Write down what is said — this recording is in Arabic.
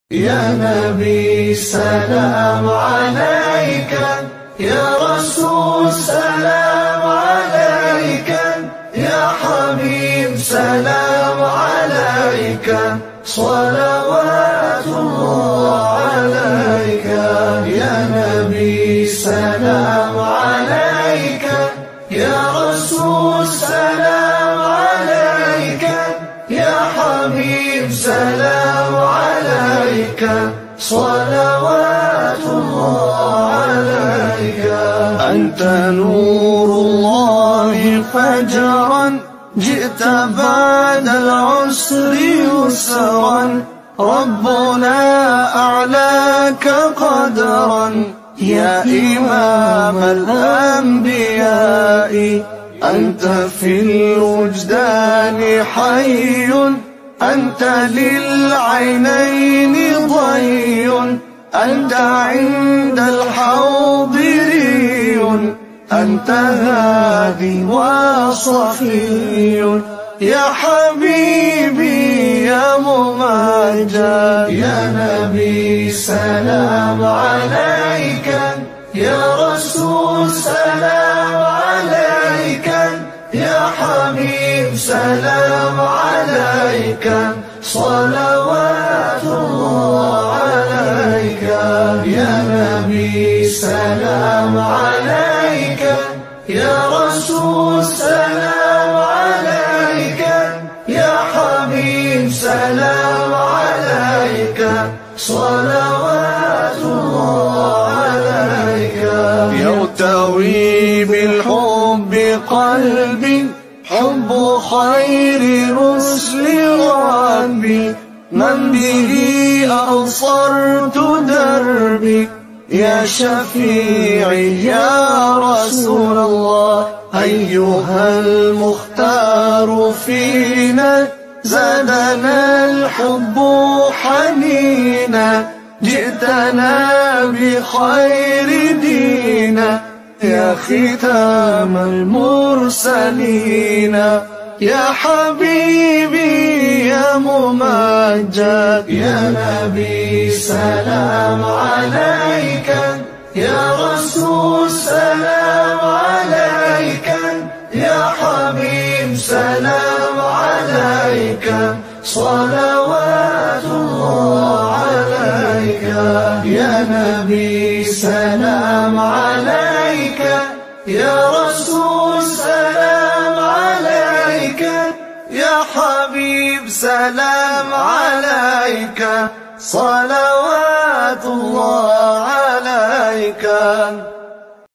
يا نبي سلام عليك، يا رسول سلام عليك، يا حبيب سلام عليك، صلوات الله عليك. يا نبي سلام عليك، يا رسول سلام عليك، يا حبيب سلام عليك، صلوات الله عليك. أنت نور الله فجرا، جئت بعد العسر يسرا، ربنا أعلاك قدرا، يا إمام الأنبياء. أنت في الوجدان حي، أنت للعينين ضي، أنت عند الحوض ري، أنت هادي وصفي، يا حبيبي يا ممجد. يا نبي سلام عليك، يا رسول سلام عليك، يا حبيب سلام عليك، صلوات الله عليك. يا نبي سلام عليك، يا رسول سلام عليك، يا حبيب سلام عليك، صلوات الله عليك. يرتوي بالحب قلبي، حب خير رسل ربي، من به أبصرت دربي، يا شفيعي يا رسول الله. أيها المختار فينا، زادنا الحب حنينا، جئتنا بخير دينا، يا ختام المرسلين، يا حبيبي يا ممجد. يا نبي سلام عليك، يا رسول سلام عليك، يا حبيب سلام عليك، صلوات الله عليك. يا نبي سلام عليك، يا رسول سلام عليك، يا حبيب سلام عليك، صلوات الله عليك.